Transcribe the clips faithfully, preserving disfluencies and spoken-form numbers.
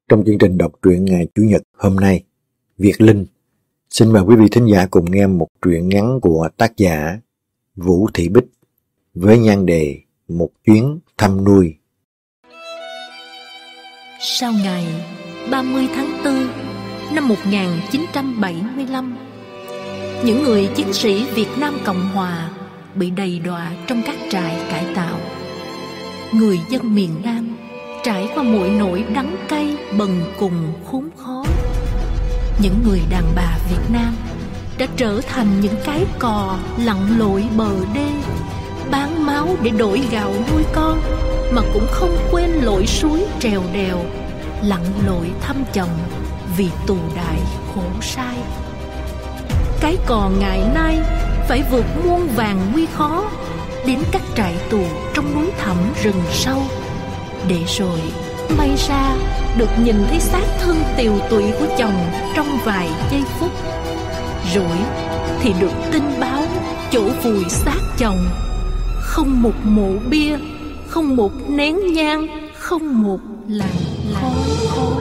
Trong chương trình đọc truyện ngày Chủ nhật hôm nay, Việt Linh xin mời quý vị thính giả cùng nghe một truyện ngắn của tác giả Vũ Thị Bích với nhan đề Một chuyến thăm nuôi. Sau ngày ba mươi tháng tư năm một nghìn chín trăm bảy mươi lăm, những người chiến sĩ Việt Nam Cộng Hòa bị đầy đọa trong các trại cải tạo. Người dân miền Nam trải qua mọi nỗi đắng cay bần cùng khốn khó. Những người đàn bà Việt Nam đã trở thành những cái cò lặn lội bờ đê, bán máu để đổi gạo nuôi con, mà cũng không quên lội suối trèo đèo, lặn lội thăm chồng vì tù đại khổ sai. Cái cò ngày nay phải vượt muôn vàn nguy khó đến các trại tù trong núi thẳm rừng sâu, để rồi may ra được nhìn thấy xác thân tiều tụy của chồng trong vài giây phút. Rồi thì được tin báo chỗ vùi xác chồng không một mộ bia, không một nén nhang, không một làn khói khói.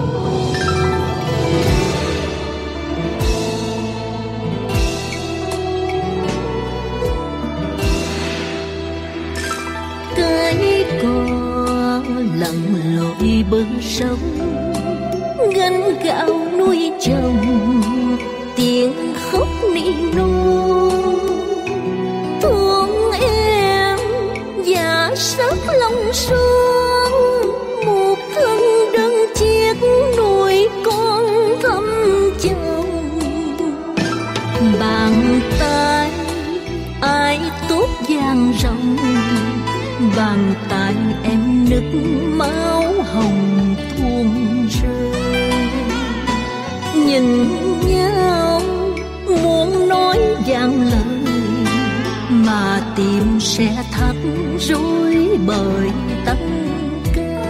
Cái cò lặn lội bờ sông, gánh gạo nuôi chồng, tiếng khóc nỉ non thương em và sắc lòng xuống. Một thân đơn chiếc nuôi con thăm chồng, bàn tay ai tốt vàng rộng, bàn tay em nức máu hồng tuôn rơi. Nhìn nhau muốn nói vạn lời, mà tim sẽ thắt rối bởi tất cả.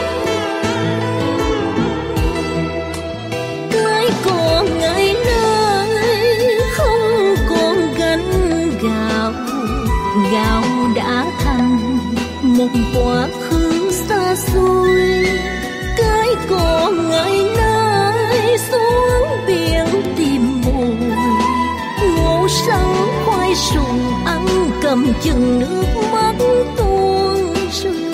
Cái cò ngày nay không còn gánh gạo, gạo đã thành một quá khứ xa xôi. Cái cò ngày nay xuống biển tìm mồi, ngô sắn khoai sùng ăn cầm chừng nước mắt tuôn rơi.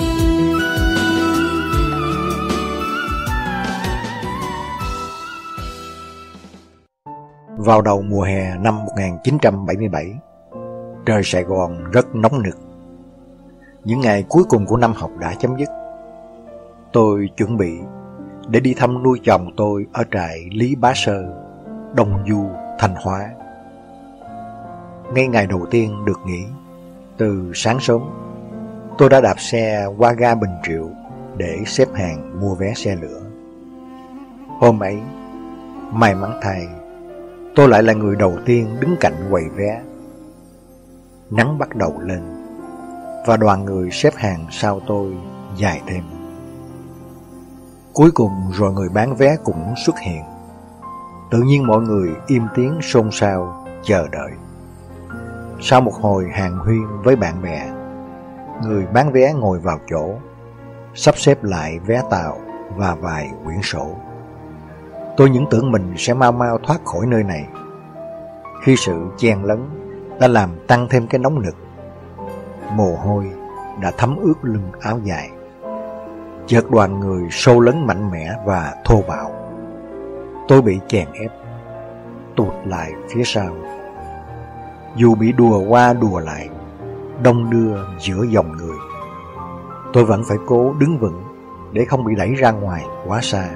Vào đầu mùa hè năm một nghìn chín trăm bảy mươi bảy, trời Sài Gòn rất nóng nực. Những ngày cuối cùng của năm học đã chấm dứt. Tôi chuẩn bị để đi thăm nuôi chồng tôi ở trại Lý Bá Sơ, Đông Du, Thanh Hóa. Ngay ngày đầu tiên được nghỉ, từ sáng sớm, tôi đã đạp xe qua ga Bình Triệu để xếp hàng mua vé xe lửa. Hôm ấy, may mắn thay, tôi lại là người đầu tiên đứng cạnh quầy vé. Nắng bắt đầu lên, và đoàn người xếp hàng sau tôi dài thêm. Cuối cùng rồi người bán vé cũng xuất hiện. Tự nhiên mọi người im tiếng xôn xao chờ đợi. Sau một hồi hàn huyên với bạn bè, người bán vé ngồi vào chỗ, sắp xếp lại vé tàu và vài quyển sổ. Tôi những tưởng mình sẽ mau mau thoát khỏi nơi này, khi sự chen lấn đã làm tăng thêm cái nóng nực. Mồ hôi đã thấm ướt lưng áo dài. Chợt đoàn người xô lấn mạnh mẽ và thô bạo. Tôi bị chèn ép, tụt lại phía sau. Dù bị đùa qua đùa lại, đông đưa giữa dòng người, tôi vẫn phải cố đứng vững để không bị đẩy ra ngoài quá xa.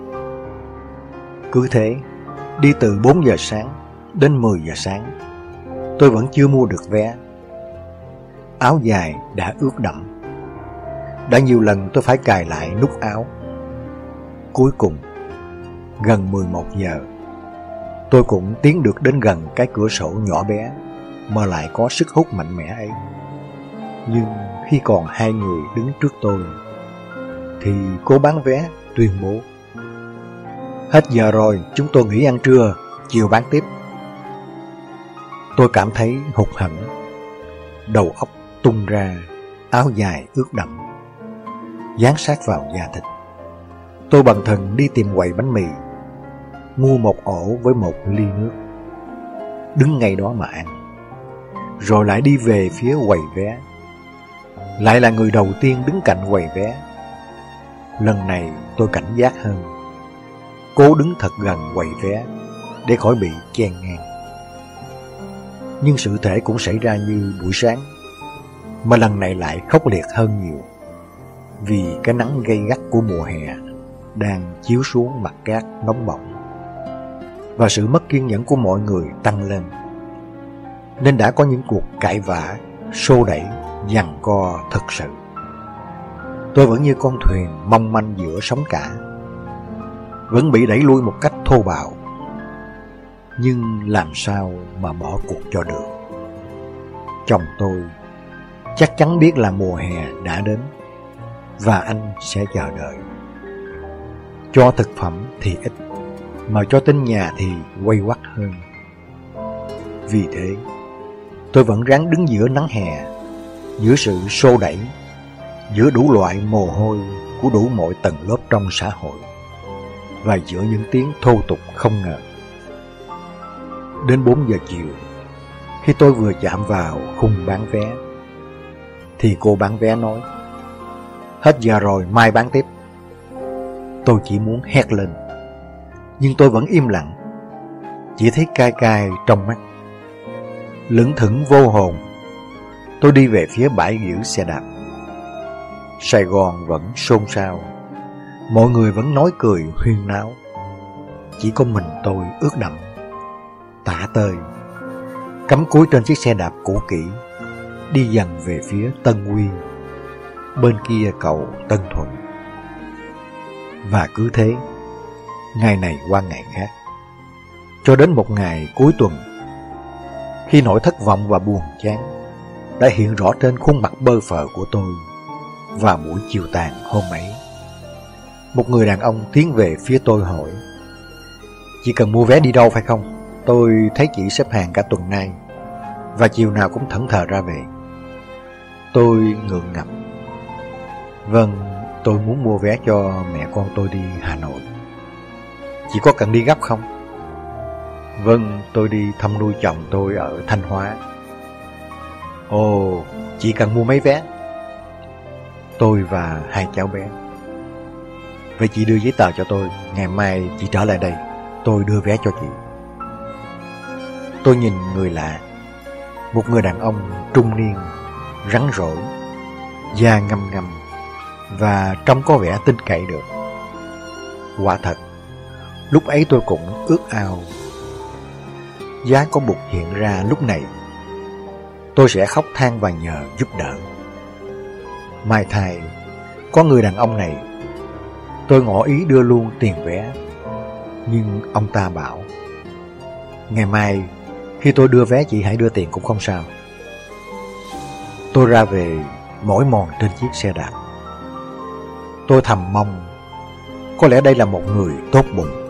Cứ thế, đi từ bốn giờ sáng đến mười giờ sáng, tôi vẫn chưa mua được vé. Áo dài đã ướt đẫm. Đã nhiều lần tôi phải cài lại nút áo. Cuối cùng, gần mười một giờ, tôi cũng tiến được đến gần cái cửa sổ nhỏ bé mà lại có sức hút mạnh mẽ ấy. Nhưng khi còn hai người đứng trước tôi, thì cô bán vé tuyên bố: "Hết giờ rồi, chúng tôi nghỉ ăn trưa, chiều bán tiếp." Tôi cảm thấy hụt hẫng, đầu óc tung ra, áo dài ướt đẫm, dán sát vào da thịt. Tôi bần thần đi tìm quầy bánh mì, mua một ổ với một ly nước, đứng ngay đó mà ăn. Rồi lại đi về phía quầy vé. Lại là người đầu tiên đứng cạnh quầy vé. Lần này tôi cảnh giác hơn, cố đứng thật gần quầy vé để khỏi bị chen ngang. Nhưng sự thể cũng xảy ra như buổi sáng, mà lần này lại khốc liệt hơn nhiều, vì cái nắng gay gắt của mùa hè đang chiếu xuống mặt cát nóng bỏng, và sự mất kiên nhẫn của mọi người tăng lên, nên đã có những cuộc cãi vã, xô đẩy, giằng co thật sự. Tôi vẫn như con thuyền mong manh giữa sóng cả, vẫn bị đẩy lui một cách thô bạo. Nhưng làm sao mà bỏ cuộc cho được? Chồng tôi chắc chắn biết là mùa hè đã đến, và anh sẽ chờ đợi. Cho thực phẩm thì ít, mà cho tin nhà thì quay quắt hơn. Vì thế, tôi vẫn ráng đứng giữa nắng hè, giữa sự xô đẩy, giữa đủ loại mồ hôi của đủ mọi tầng lớp trong xã hội, và giữa những tiếng thô tục không ngờ. Đến bốn giờ chiều, khi tôi vừa chạm vào khung bán vé, thì cô bán vé nói: "Hết giờ rồi, mai bán tiếp." Tôi chỉ muốn hét lên, nhưng tôi vẫn im lặng, chỉ thấy cay cay trong mắt. Lững thững vô hồn, tôi đi về phía bãi giữ xe đạp. Sài Gòn vẫn xôn xao, mọi người vẫn nói cười huyên náo. Chỉ có mình tôi ướt đẫm, tả tơi, cắm cúi trên chiếc xe đạp cũ kỹ, đi dần về phía Tân Quy, bên kia cầu Tân Thuận. Và cứ thế, ngày này qua ngày khác, cho đến một ngày cuối tuần, khi nỗi thất vọng và buồn chán đã hiện rõ trên khuôn mặt bơ phờ của tôi vào buổi chiều tàn hôm ấy. Một người đàn ông tiến về phía tôi hỏi: "Chị cần mua vé đi đâu phải không? Tôi thấy chị xếp hàng cả tuần nay, và chiều nào cũng thẫn thờ ra về." Tôi ngượng ngập: "Vâng, tôi muốn mua vé cho mẹ con tôi đi Hà Nội. Chị có cần đi gấp không?" "Vâng, tôi đi thăm nuôi chồng tôi ở Thanh Hóa." "Ồ, chị cần mua mấy vé?" "Tôi và hai cháu bé." "Vậy chị đưa giấy tờ cho tôi, ngày mai chị trở lại đây, tôi đưa vé cho chị." Tôi nhìn người lạ, một người đàn ông trung niên, rắn rỏi, da ngăm ngăm, và trông có vẻ tin cậy được. Quả thật, lúc ấy tôi cũng ước ao, giá có Bụt hiện ra lúc này, tôi sẽ khóc than và nhờ giúp đỡ. Mai thai, có người đàn ông này, tôi ngỏ ý đưa luôn tiền vé. Nhưng ông ta bảo: "Ngày mai, khi tôi đưa vé chị hãy đưa tiền cũng không sao." Tôi ra về mỏi mòn trên chiếc xe đạp. Tôi thầm mong có lẽ đây là một người tốt bụng.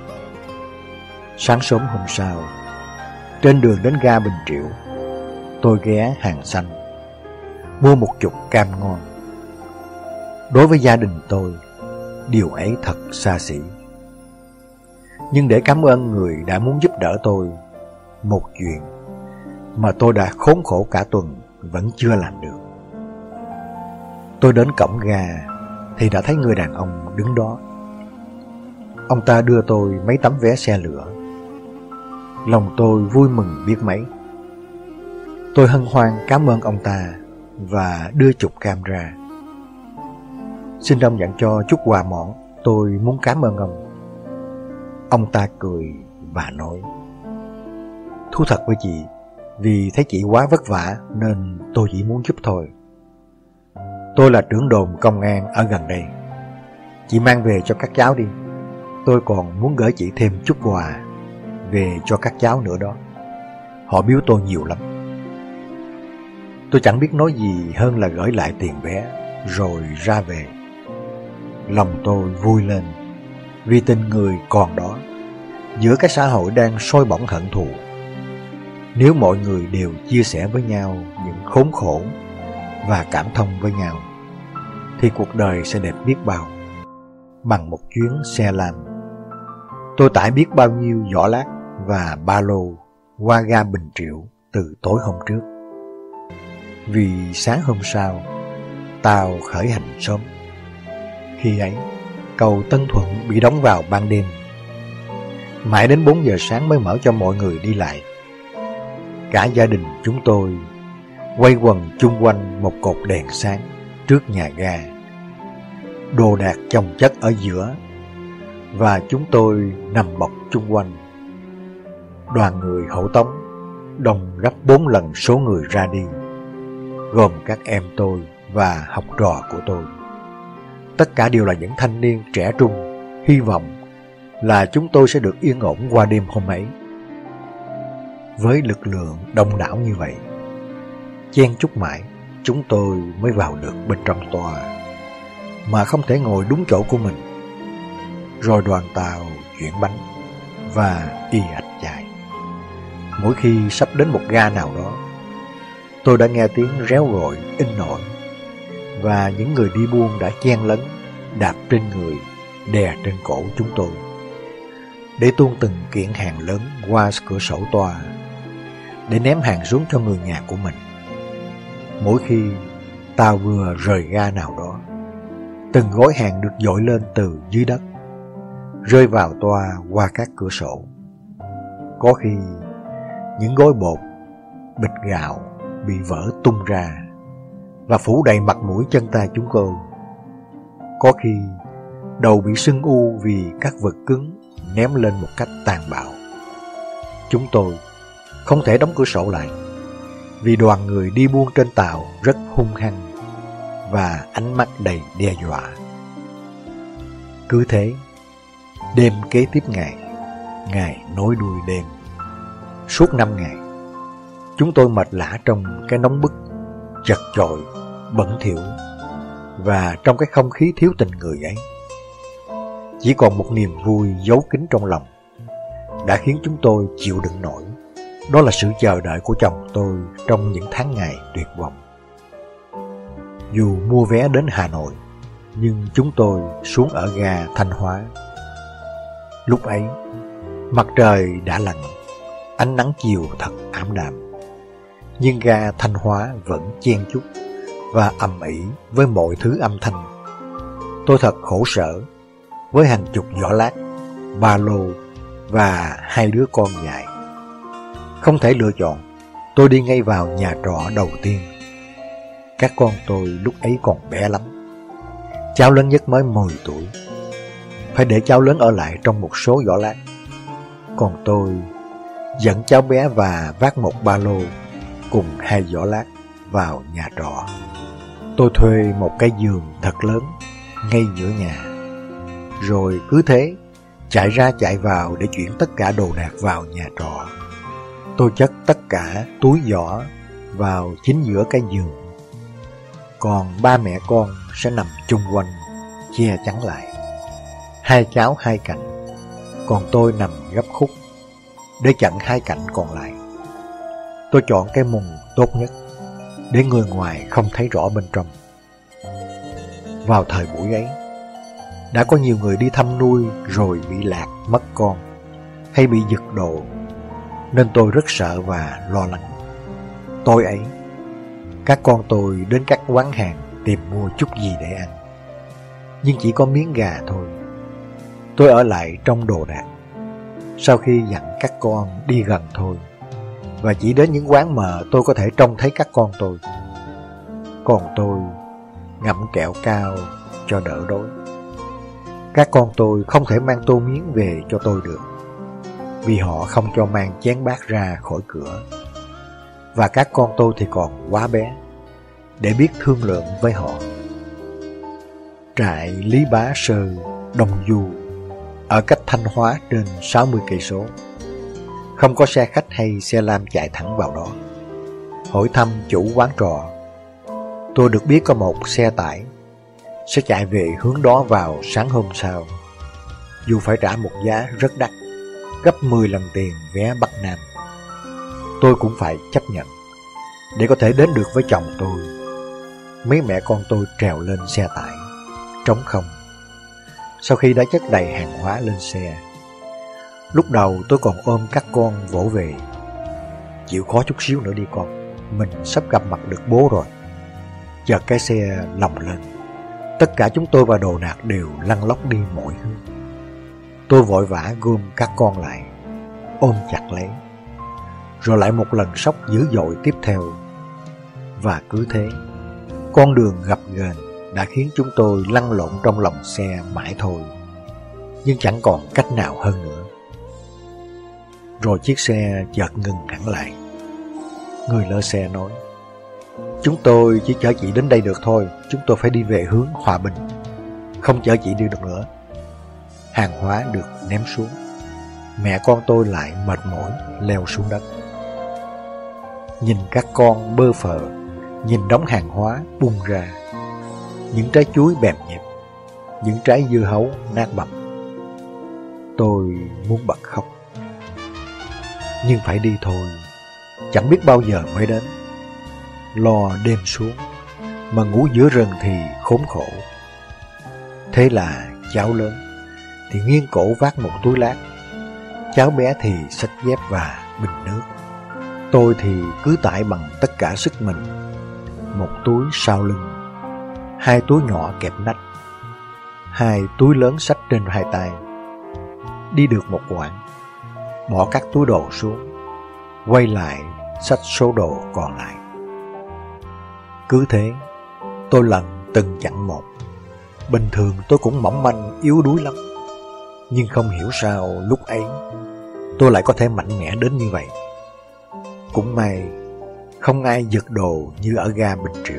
Sáng sớm hôm sau, trên đường đến ga Bình Triệu, tôi ghé Hàng Xanh, mua một chục cam ngon. Đối với gia đình tôi, điều ấy thật xa xỉ. Nhưng để cảm ơn người đã muốn giúp đỡ tôi một chuyện mà tôi đã khốn khổ cả tuần vẫn chưa làm được. Tôi đến cổng ga thì đã thấy người đàn ông đứng đó. Ông ta đưa tôi mấy tấm vé xe lửa. Lòng tôi vui mừng biết mấy. Tôi hân hoan cảm ơn ông ta và đưa chục cam ra. "Xin ông dặn cho chút quà mọn, tôi muốn cảm ơn ông." Ông ta cười và nói: "Thú thật với chị, vì thấy chị quá vất vả nên tôi chỉ muốn giúp thôi. Tôi là trưởng đồn công an ở gần đây. Chị mang về cho các cháu đi. Tôi còn muốn gửi chị thêm chút quà về cho các cháu nữa đó. Họ biếu tôi nhiều lắm." Tôi chẳng biết nói gì hơn là gửi lại tiền vé rồi ra về. Lòng tôi vui lên vì tình người còn đó, giữa cái xã hội đang sôi bỏng hận thù. Nếu mọi người đều chia sẻ với nhau những khốn khổ và cảm thông với nhau, thì cuộc đời sẽ đẹp biết bao. bằng một chuyến xe lam. Tôi tải biết bao nhiêu giỏ lát và ba lô qua ga Bình Triệu từ tối hôm trước. Vì sáng hôm sau, tàu khởi hành sớm. Khi ấy, cầu Tân Thuận bị đóng vào ban đêm. Mãi đến bốn giờ sáng mới mở cho mọi người đi lại. Cả gia đình chúng tôi quay quần chung quanh một cột đèn sáng trước nhà ga. Đồ đạc chồng chất ở giữa, và chúng tôi nằm bọc chung quanh. Đoàn người hộ tống đông gấp bốn lần số người ra đi, gồm các em tôi và học trò của tôi. Tất cả đều là những thanh niên trẻ trung, hy vọng là chúng tôi sẽ được yên ổn qua đêm hôm ấy. Với lực lượng đông đảo như vậy, chen chúc mãi, chúng tôi mới vào được bên trong toa, mà không thể ngồi đúng chỗ của mình. Rồi đoàn tàu chuyển bánh và y ạch chạy. Mỗi khi sắp đến một ga nào đó, tôi đã nghe tiếng réo gọi in ỏi, và những người đi buôn đã chen lấn, đạp trên người, đè trên cổ chúng tôi, để tuôn từng kiện hàng lớn qua cửa sổ toa, để ném hàng xuống cho người nhà của mình. Mỗi khi tàu vừa rời ga nào đó, từng gói hàng được dội lên từ dưới đất, rơi vào toa qua các cửa sổ. Có khi những gói bột, bịch gạo bị vỡ tung ra và phủ đầy mặt mũi chân tay chúng tôi. Có khi đầu bị sưng u vì các vật cứng ném lên một cách tàn bạo. Chúng tôi không thể đóng cửa sổ lại, vì đoàn người đi buôn trên tàu rất hung hăng và ánh mắt đầy đe dọa. Cứ thế, đêm kế tiếp ngày, ngày nối đuôi đêm. Suốt năm ngày, chúng tôi mệt lả trong cái nóng bức, chật chội, bẩn thỉu, và trong cái không khí thiếu tình người ấy. Chỉ còn một niềm vui giấu kín trong lòng đã khiến chúng tôi chịu đựng nổi. Đó là sự chờ đợi của chồng tôi trong những tháng ngày tuyệt vọng. Dù mua vé đến Hà Nội, nhưng chúng tôi xuống ở ga Thanh Hóa. Lúc ấy, mặt trời đã lặn, ánh nắng chiều thật ảm đạm, nhưng ga Thanh Hóa vẫn chen chúc và ầm ĩ với mọi thứ âm thanh. Tôi thật khổ sở với hàng chục giỏ lát, ba lô và hai đứa con dại. Không thể lựa chọn, tôi đi ngay vào nhà trọ đầu tiên. Các con tôi lúc ấy còn bé lắm. Cháu lớn nhất mới mười tuổi. Phải để cháu lớn ở lại trong một số giỏ lát. Còn tôi dẫn cháu bé và vác một ba lô cùng hai giỏ lát vào nhà trọ. Tôi thuê một cái giường thật lớn ngay giữa nhà, rồi cứ thế chạy ra chạy vào để chuyển tất cả đồ đạc vào nhà trọ. Tôi chất tất cả túi giỏ vào chính giữa cái giường, còn ba mẹ con sẽ nằm chung quanh che chắn lại, hai cháu hai cạnh, còn tôi nằm gấp khúc để chặn hai cạnh còn lại. Tôi chọn cái mùng tốt nhất để người ngoài không thấy rõ bên trong. Vào thời buổi ấy, đã có nhiều người đi thăm nuôi rồi bị lạc mất con hay bị giật đồ, nên tôi rất sợ và lo lắng. Tối ấy, các con tôi đến các quán hàng tìm mua chút gì để ăn, nhưng chỉ có miếng gà thôi. Tôi ở lại trong đồ đạc, sau khi dặn các con đi gần thôi, và chỉ đến những quán mà tôi có thể trông thấy các con tôi. Còn tôi ngậm kẹo cao cho đỡ đói. Các con tôi không thể mang tô miếng về cho tôi được, vì họ không cho mang chén bát ra khỏi cửa. Và các con tôi thì còn quá bé để biết thương lượng với họ. Trại Lý Bá Sơ, Đồng Du, ở cách Thanh Hóa trên sáu mươi cây số. Không có xe khách hay xe lam chạy thẳng vào đó. Hỏi thăm chủ quán trọ, tôi được biết có một xe tải sẽ chạy về hướng đó vào sáng hôm sau, dù phải trả một giá rất đắt, gấp mười lần tiền vé Bắc Nam. Tôi cũng phải chấp nhận để có thể đến được với chồng tôi. Mấy mẹ con tôi trèo lên xe tải trống không. sau khi đã chất đầy hàng hóa lên xe. Lúc đầu tôi còn ôm các con vỗ về. Chịu khó chút xíu nữa đi con, mình sắp gặp mặt được bố rồi. Chợt cái xe lồng lên. Tất cả chúng tôi và đồ đạc đều lăn lóc đi mọi hướng. Tôi vội vã gom các con lại, ôm chặt lấy. Rồi lại một lần sốc dữ dội tiếp theo. Và cứ thế, con đường gập ghềnh đã khiến chúng tôi lăn lộn trong lòng xe mãi thôi. Nhưng chẳng còn cách nào hơn nữa. Rồi chiếc xe chợt ngừng hẳn lại. Người lơ xe nói: "Chúng tôi chỉ chở chị đến đây được thôi, chúng tôi phải đi về hướng Hòa Bình, không chở chị đi được nữa." Hàng hóa được ném xuống. Mẹ con tôi lại mệt mỏi leo xuống đất. Nhìn các con bơ phờ, nhìn đống hàng hóa bung ra, những trái chuối bẹp nhẹp, những trái dưa hấu nát bầm. Tôi muốn bật khóc. Nhưng phải đi thôi, chẳng biết bao giờ mới đến. Lo đêm xuống, mà ngủ giữa rừng thì khốn khổ. Thế là cháu lớn thì nghiêng cổ vác một túi lát, cháu bé thì xách dép và bình nước. Tôi thì cứ tải bằng tất cả sức mình. Một túi sau lưng, hai túi nhỏ kẹp nách, hai túi lớn xách trên hai tay. Đi được một quãng, bỏ các túi đồ xuống, quay lại xách số đồ còn lại. Cứ thế, tôi lần từng chặng một. Bình thường tôi cũng mỏng manh, yếu đuối lắm. Nhưng không hiểu sao lúc ấy tôi lại có thể mạnh mẽ đến như vậy. Cũng may không ai giật đồ như ở ga Bình Triệu.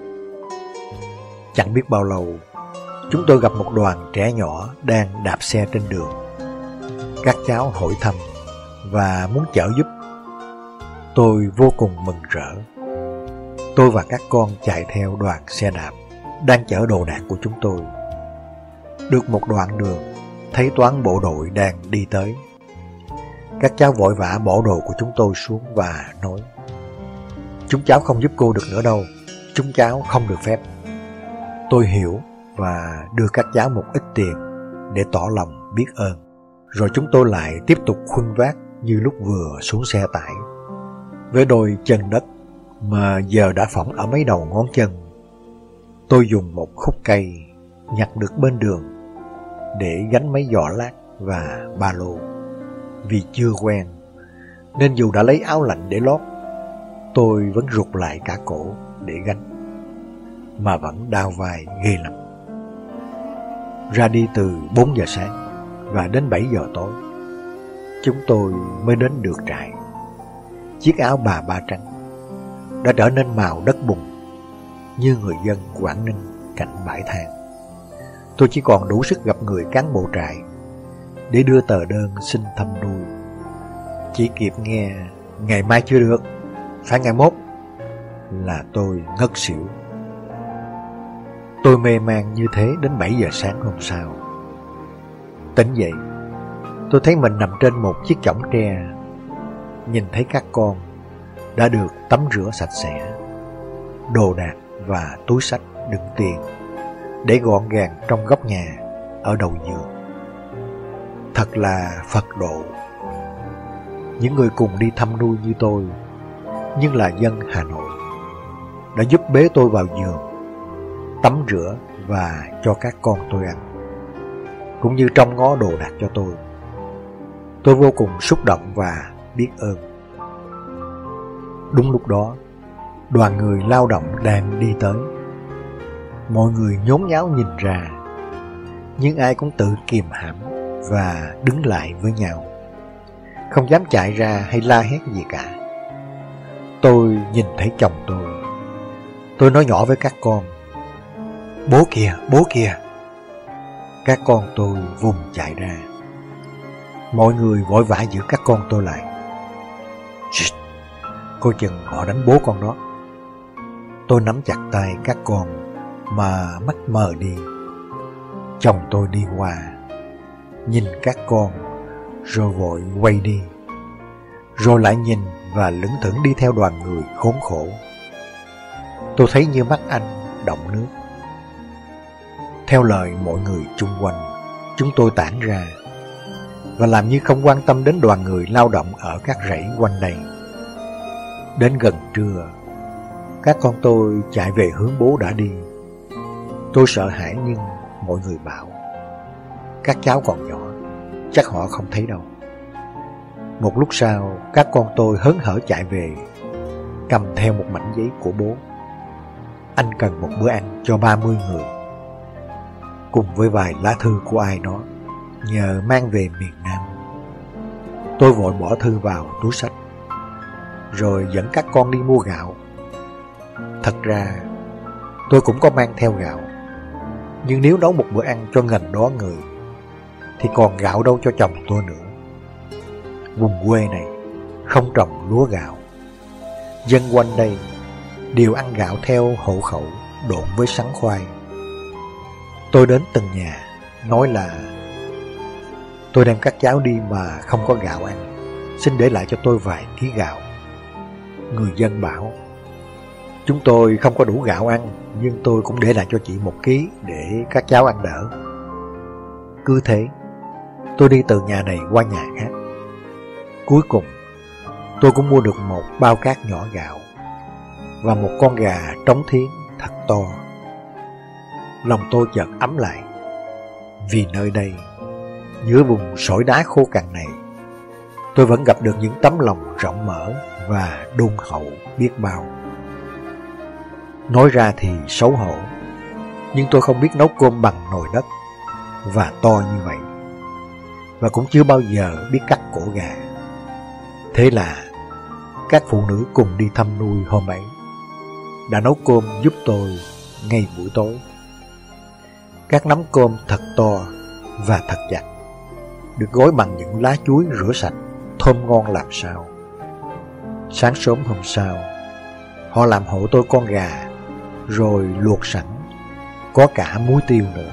Chẳng biết bao lâu, chúng tôi gặp một đoàn trẻ nhỏ đang đạp xe trên đường. Các cháu hỏi thăm và muốn chở giúp. Tôi vô cùng mừng rỡ. Tôi và các con chạy theo đoàn xe đạp đang chở đồ đạc của chúng tôi. Được một đoạn đường, thấy toán bộ đội đang đi tới. Các cháu vội vã bỏ đồ của chúng tôi xuống và nói: "Chúng cháu không giúp cô được nữa đâu, chúng cháu không được phép." Tôi hiểu và đưa các cháu một ít tiền để tỏ lòng biết ơn. Rồi chúng tôi lại tiếp tục khuân vác như lúc vừa xuống xe tải. Với đôi chân đất mà giờ đã phỏng ở mấy đầu ngón chân, tôi dùng một khúc cây nhặt được bên đường để gánh mấy giỏ lát và ba lô. Vì chưa quen nên dù đã lấy áo lạnh để lót, tôi vẫn rụt lại cả cổ để gánh, mà vẫn đau vai ghê lắm. Ra đi từ bốn giờ sáng và đến bảy giờ tối, chúng tôi mới đến được trại. Chiếc áo bà ba trắng đã trở nên màu đất bùn, như người dân Quảng Ninh cạnh bãi than. Tôi chỉ còn đủ sức gặp người cán bộ trại để đưa tờ đơn xin thăm nuôi. Chỉ kịp nghe "ngày mai chưa được, phải ngày mốt" là tôi ngất xỉu. Tôi mê man như thế đến bảy giờ sáng hôm sau. Tỉnh dậy, tôi thấy mình nằm trên một chiếc chõng tre. Nhìn thấy các con đã được tắm rửa sạch sẽ, đồ đạc và túi xách đựng tiền để gọn gàng trong góc nhà ở đầu giường. Thật là Phật độ. Những người cùng đi thăm nuôi như tôi, nhưng là dân Hà Nội, đã giúp bế tôi vào giường, tắm rửa và cho các con tôi ăn, cũng như trông ngó đồ đạc cho tôi. Tôi vô cùng xúc động và biết ơn. Đúng lúc đó, đoàn người lao động đang đi tới. Mọi người nhốn nháo nhìn ra, nhưng ai cũng tự kìm hãm và đứng lại với nhau, không dám chạy ra hay la hét gì cả. Tôi nhìn thấy chồng tôi. Tôi nói nhỏ với các con: "Bố kìa, bố kìa." Các con tôi vùng chạy ra. Mọi người vội vã giữ các con tôi lại. "Shit, coi chừng họ đánh bố con đó." Tôi nắm chặt tay các con mà mắt mờ đi. Chồng tôi đi qua, nhìn các con, rồi vội quay đi, rồi lại nhìn và lững thững đi theo đoàn người khốn khổ. Tôi thấy như mắt anh đọng nước. Theo lời mọi người chung quanh, Chúng tôi tản ra và làm như không quan tâm đến đoàn người lao động ở các rẫy quanh đây. Đến gần trưa, các con tôi chạy về hướng bố đã đi. Tôi sợ hãi nhưng mọi người bảo các cháu còn nhỏ, chắc họ không thấy đâu. Một lúc sau, các con tôi hớn hở chạy về, cầm theo một mảnh giấy của bố. Anh cần một bữa ăn cho ba mươi người, cùng với vài lá thư của ai đó, nhờ mang về miền Nam. Tôi vội bỏ thư vào túi xách, rồi dẫn các con đi mua gạo. Thật ra, tôi cũng có mang theo gạo, nhưng nếu nấu một bữa ăn cho ngần đó người, thì còn gạo đâu cho chồng tôi nữa. Vùng quê này không trồng lúa gạo. Dân quanh đây đều ăn gạo theo hộ khẩu độn với sắn khoai. Tôi đến từng nhà nói là tôi đem các cháu đi mà không có gạo ăn, xin để lại cho tôi vài ký gạo. Người dân bảo chúng tôi không có đủ gạo ăn, nhưng tôi cũng để lại cho chị một ký để các cháu ăn đỡ. Cứ thế, tôi đi từ nhà này qua nhà khác. Cuối cùng, tôi cũng mua được một bao cát nhỏ gạo và một con gà trống thiến thật to. Lòng tôi chợt ấm lại, vì nơi đây, giữa vùng sỏi đá khô cằn này, tôi vẫn gặp được những tấm lòng rộng mở và đôn hậu biết bao. Nói ra thì xấu hổ, nhưng tôi không biết nấu cơm bằng nồi đất và to như vậy, và cũng chưa bao giờ biết cắt cổ gà. Thế là các phụ nữ cùng đi thăm nuôi hôm ấy đã nấu cơm giúp tôi ngay buổi tối. Các nắm cơm thật to và thật chặt, được gói bằng những lá chuối rửa sạch, thơm ngon làm sao. Sáng sớm hôm sau, họ làm hộ tôi con gà, rồi luộc sẵn, có cả muối tiêu nữa.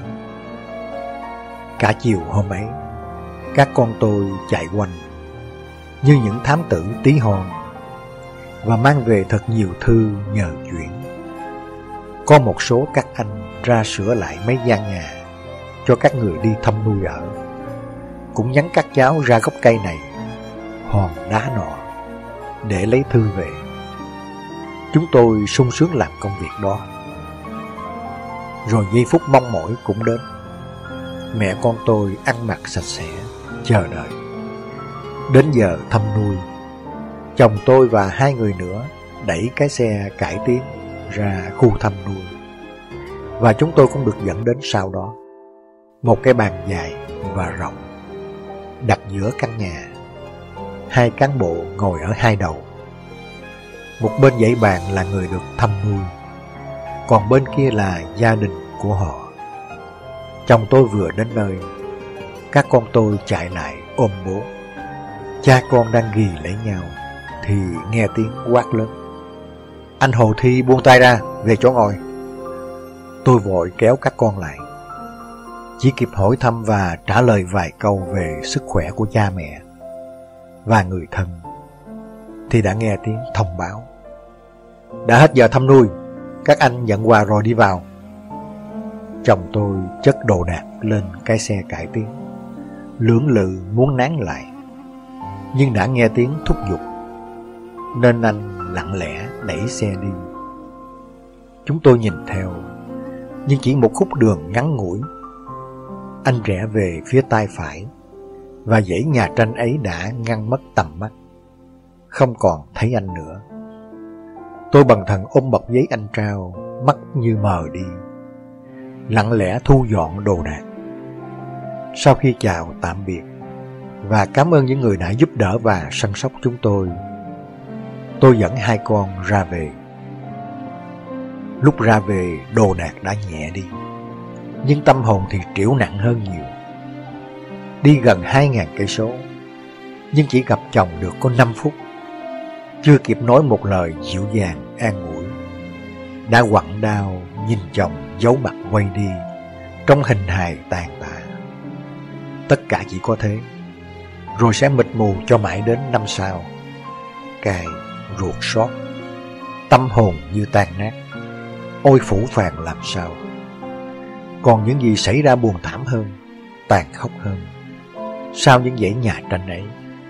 Cả chiều hôm ấy, các con tôi chạy quanh như những thám tử tí hon và mang về thật nhiều thư nhờ chuyển. Có một số các anh ra sửa lại mấy gian nhà cho các người đi thăm nuôi ở, cũng nhắn các cháu ra gốc cây này, hòn đá nọ để lấy thư về. Chúng tôi sung sướng làm công việc đó. Rồi giây phút mong mỏi cũng đến. Mẹ con tôi ăn mặc sạch sẽ, chờ đợi. Đến giờ thăm nuôi, chồng tôi và hai người nữa đẩy cái xe cải tiến ra khu thăm nuôi, và chúng tôi cũng được dẫn đến sau đó. Một cái bàn dài và rộng đặt giữa căn nhà. Hai cán bộ ngồi ở hai đầu. Một bên dãy bàn là người được thăm nuôi, còn bên kia là gia đình của họ. Chồng tôi vừa đến nơi, các con tôi chạy lại ôm bố. Cha con đang ghì lấy nhau thì nghe tiếng quát lớn: "Anh Hồ Thi buông tay ra, về chỗ ngồi." Tôi vội kéo các con lại, chỉ kịp hỏi thăm và trả lời vài câu về sức khỏe của cha mẹ và người thân, thì đã nghe tiếng thông báo: "Đã hết giờ thăm nuôi, các anh nhận quà rồi đi vào." Chồng tôi chất đồ đạc lên cái xe cải tiến, lưỡng lự muốn nán lại, nhưng đã nghe tiếng thúc giục, nên anh lặng lẽ đẩy xe đi. Chúng tôi nhìn theo, nhưng chỉ một khúc đường ngắn ngủi. Anh rẽ về phía tay phải, và dãy nhà tranh ấy đã ngăn mất tầm mắt, không còn thấy anh nữa. Tôi bần thần ôm bọc giấy anh trao, mắt như mờ đi, lặng lẽ thu dọn đồ đạc. Sau khi chào tạm biệt và cảm ơn những người đã giúp đỡ và săn sóc chúng tôi, tôi dẫn hai con ra về. Lúc ra về, đồ đạc đã nhẹ đi, nhưng tâm hồn thì trĩu nặng hơn nhiều. Đi gần hai ngàn cây số, nhưng chỉ gặp chồng được có năm phút. Chưa kịp nói một lời dịu dàng an ủi, đã quặn đau nhìn chồng giấu mặt quay đi trong hình hài tàn tạ. Tất cả chỉ có thế, rồi sẽ mịt mù cho mãi đến năm sau. Cay, ruột xót, tâm hồn như tan nát. Ôi phủ phàng làm sao. Còn những gì xảy ra buồn thảm hơn tàn khốc hơn sau những dãy nhà tranh ấy.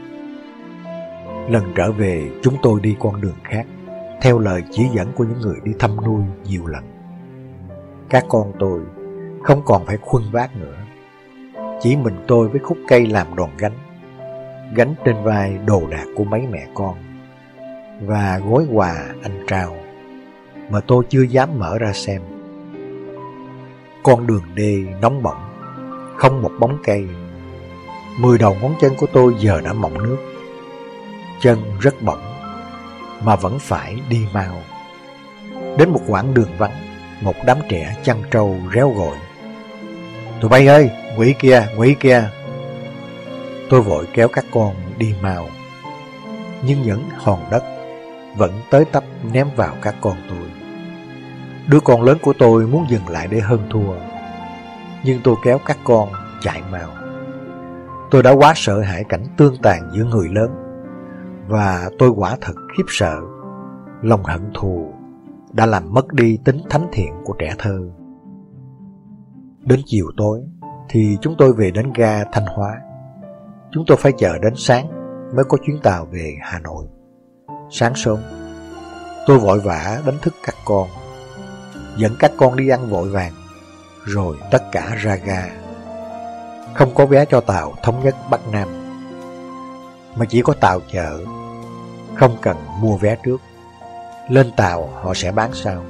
Lần trở về, chúng tôi đi con đường khác, theo lời chỉ dẫn của những người đi thăm nuôi nhiều lần. Các con tôi không còn phải khuân vác nữa, chỉ mình tôi với khúc cây làm đòn gánh, gánh trên vai đồ đạc của mấy mẹ con và gói quà anh trao mà tôi chưa dám mở ra xem. Con đường đê nóng bỏng, không một bóng cây. Mười đầu ngón chân của tôi giờ đã mọng nước. Chân rất bỏng mà vẫn phải đi mau. Đến một quãng đường vắng, một đám trẻ chăn trâu réo gọi: "Tụi bay ơi, quỷ kia, quỷ kia!" Tôi vội kéo các con đi mau, nhưng những hòn đất vẫn tới tấp ném vào các con tôi. Đứa con lớn của tôi muốn dừng lại để hơn thua, nhưng tôi kéo các con chạy mau. Tôi đã quá sợ hãi cảnh tương tàn giữa người lớn, và tôi quả thật khiếp sợ. Lòng hận thù đã làm mất đi tính thánh thiện của trẻ thơ. Đến chiều tối thì chúng tôi về đến ga Thanh Hóa. Chúng tôi phải chờ đến sáng mới có chuyến tàu về Hà Nội. Sáng sớm, tôi vội vã đánh thức các con, dẫn các con đi ăn vội vàng, rồi tất cả ra ga. Không có vé cho tàu thống nhất Bắc Nam, mà chỉ có tàu chợ, không cần mua vé trước. Lên tàu họ sẽ bán sau.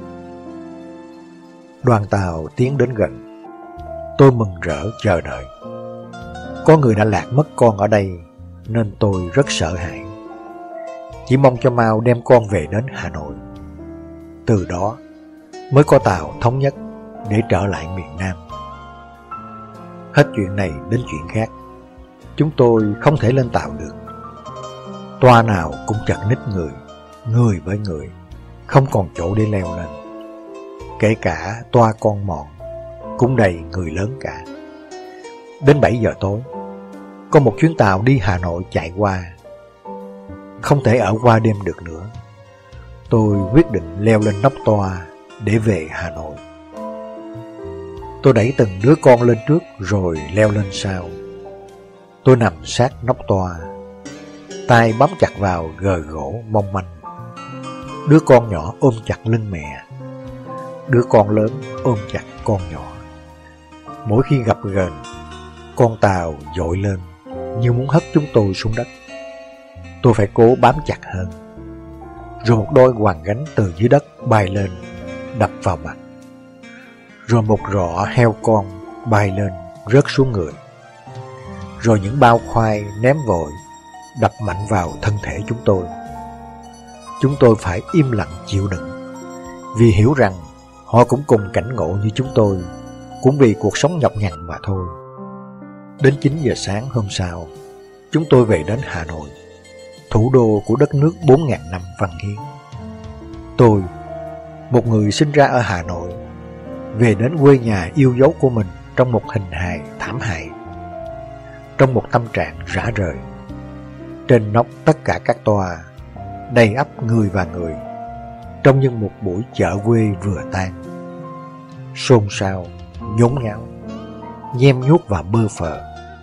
Đoàn tàu tiến đến gần. Tôi mừng rỡ chờ đợi. Có người đã lạc mất con ở đây, nên tôi rất sợ hãi, chỉ mong cho mau đem con về đến Hà Nội. Từ đó mới có tàu thống nhất để trở lại miền Nam. Hết chuyện này đến chuyện khác, chúng tôi không thể lên tàu được. Toa nào cũng chật ních người, người với người, không còn chỗ để leo lên. Kể cả toa con mọn cũng đầy người lớn cả. Đến bảy giờ tối, có một chuyến tàu đi Hà Nội chạy qua. Không thể ở qua đêm được nữa. Tôi quyết định leo lên nóc toa để về Hà Nội. Tôi đẩy từng đứa con lên trước rồi leo lên sau. Tôi nằm sát nóc toa, tay bám chặt vào gờ gỗ mong manh. Đứa con nhỏ ôm chặt lưng mẹ, đứa con lớn ôm chặt con nhỏ. Mỗi khi gặp gần, con tàu dội lên như muốn hất chúng tôi xuống đất. Tôi phải cố bám chặt hơn. Rồi một đôi quàng gánh từ dưới đất bay lên, đập vào mặt. Rồi một rọ heo con bay lên, rớt xuống người. Rồi những bao khoai ném vội, đập mạnh vào thân thể chúng tôi. Chúng tôi phải im lặng chịu đựng, vì hiểu rằng họ cũng cùng cảnh ngộ như chúng tôi, cũng vì cuộc sống nhọc nhằn mà thôi. Đến chín giờ sáng hôm sau, chúng tôi về đến Hà Nội, thủ đô của đất nước bốn ngàn năm văn hiến. Tôi, một người sinh ra ở Hà Nội, về đến quê nhà yêu dấu của mình trong một hình hài thảm hại, trong một tâm trạng rã rời. Trên nóc tất cả các toa, đầy ắp người và người, trông như một buổi chợ quê vừa tan. Xôn xao, nhốn nháo, nhem nhuốc và bơ phờ.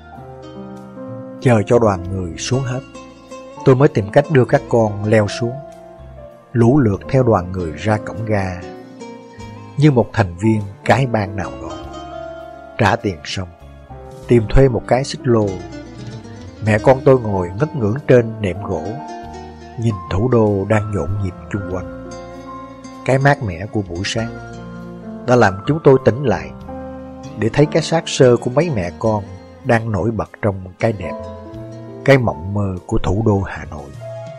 Chờ cho đoàn người xuống hết, tôi mới tìm cách đưa các con leo xuống, lũ lượt theo đoàn người ra cổng ga, như một thành viên cái bang nào đó. Trả tiền xong, tìm thuê một cái xích lô. Mẹ con tôi ngồi ngất ngưỡng trên nệm gỗ, nhìn thủ đô đang nhộn nhịp chung quanh. Cái mát mẻ của buổi sáng đã làm chúng tôi tỉnh lại, để thấy cái xác sơ của mấy mẹ con đang nổi bật trong cái đẹp, cái mộng mơ của thủ đô Hà Nội.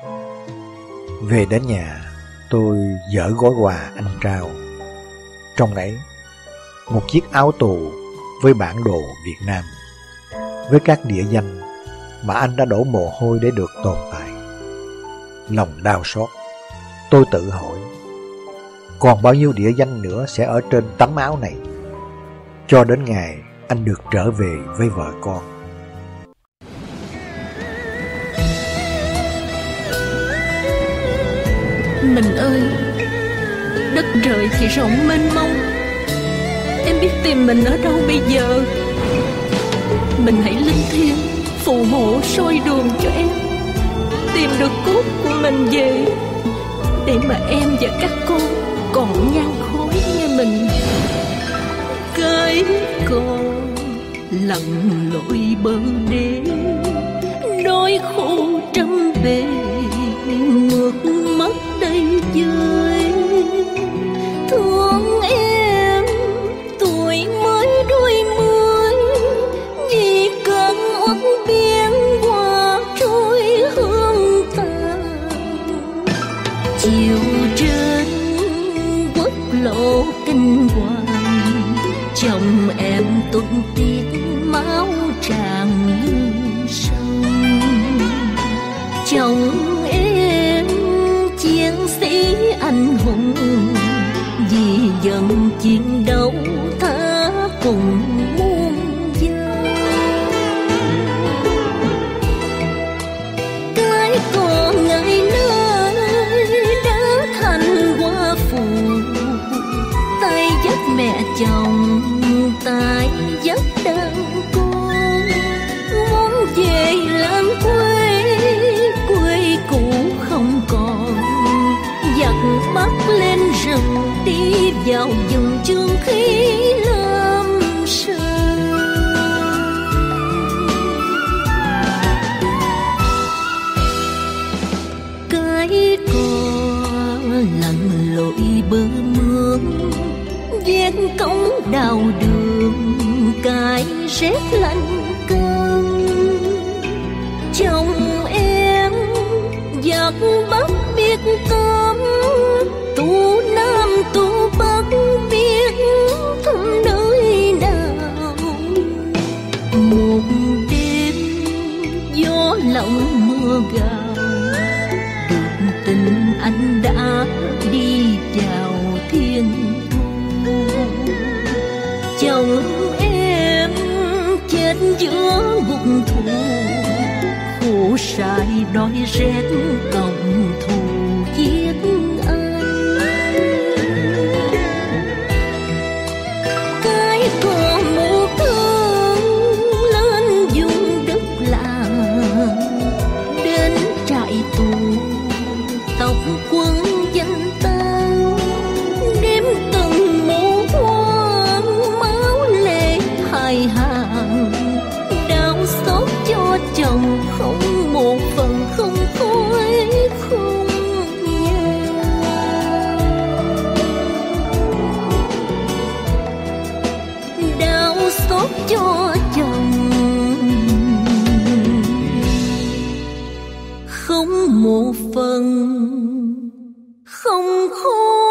Về đến nhà, tôi dỡ gói quà anh trao. Trong đấy, một chiếc áo tù với bản đồ Việt Nam, với các địa danh mà anh đã đổ mồ hôi để được tồn tại. Lòng đau xót, tôi tự hỏi, còn bao nhiêu địa danh nữa sẽ ở trên tấm áo này, cho đến ngày anh được trở về với vợ con. Mình ơi, đất trời thì rộng mênh mông, em biết tìm mình ở đâu bây giờ? mình hãy linh thiêng phù hộ soi đường cho em tìm được cốt của mình về, để mà em và các con còn nhang khói như mình. Cái con lặn lội bờ đê, đôi khổ trăm bề mượt mất đây với. Thương em tuổi mới đôi mươi, vì cơn uất biển qua trôi hương tàn. Chiều trên quốc lộ kinh hoàng, chồng em tuôn tiết máu tràn như sông. Chồng em chiến sĩ anh hùng, vì dân chiến đấu tha cùng muôn dân. Cái con ngày nơi đã thành hoa phù, tay dắt mẹ chồng tay dắt đàn con. Muốn về làng quê, quê cũ không còn, giặc bắt lên rừng đi vào vùng chương khí lâm sơn. Cái cò lặn lội bờ mương, vét cống đào đường, cái rét lạnh cơn. Chồng em giặc bắt biết cơm, tu nam tu bắc biết thăm nơi nào. Một đêm gió lộng mưa gào, được tình anh đã đi vào thiên thu. Chồng em chết giữa ngục tù, khổ sai đói rét cộng thù giết anh. Cái con mù thương lên vùng đất lạ, đến trại tù tộc quân danh tao. Đêm từng mũ hoang máu lệ hai hàng, đau xót cho chồng không một phần không khói không nhang. Đau xót cho chồng không một phần không khói.